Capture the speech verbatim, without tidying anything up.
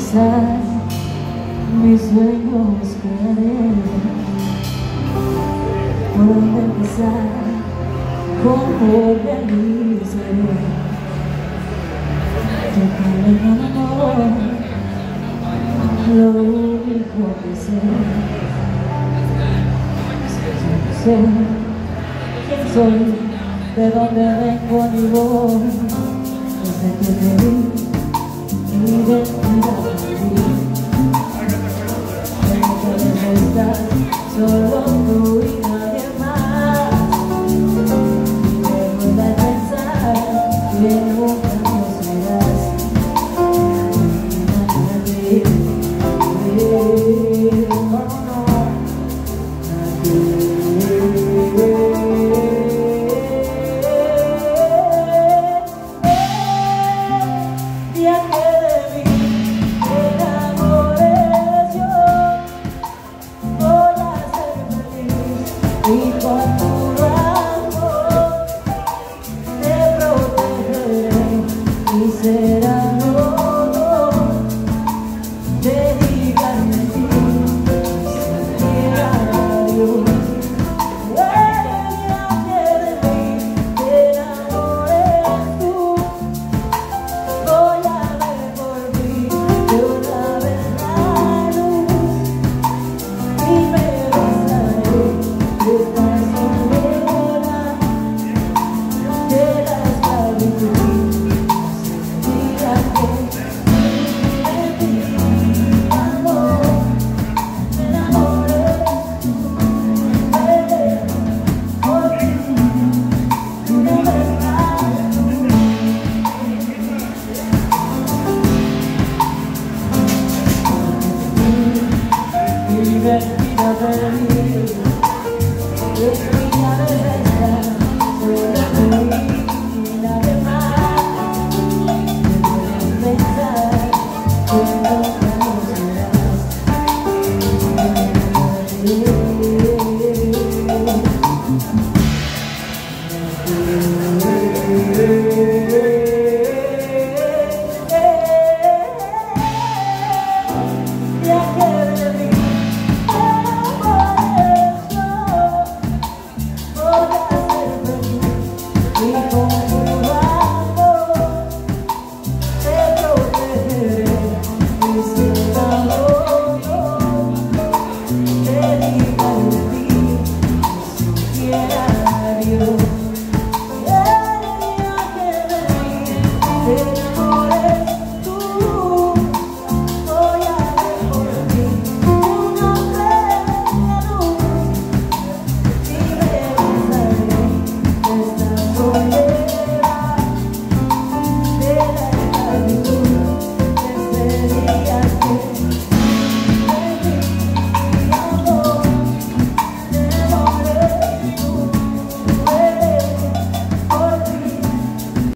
empezar, mis sueños crearé. Por dónde empezar, cómo realizaré. Tocarle con amor, lo único que sé. Sé quién soy, de dónde vengo ni voy. Desde que te vi, mi identidad perdí. Tengo que demostrar solo tú y nadie más. Debo de pensar que nunca nos verás. Imagínate, no, no, aquí. Y con tu amor te protegeré y será todo dedicarme a ti, sentir a Dios. Eres grande de mí, te enamores tú. Voy a ver por ti de una vez la luz y me esta soledad de la esclavitud, mira que mi amor, me enamoré por ti, una vez más. Mi vida perdida. Let's bring out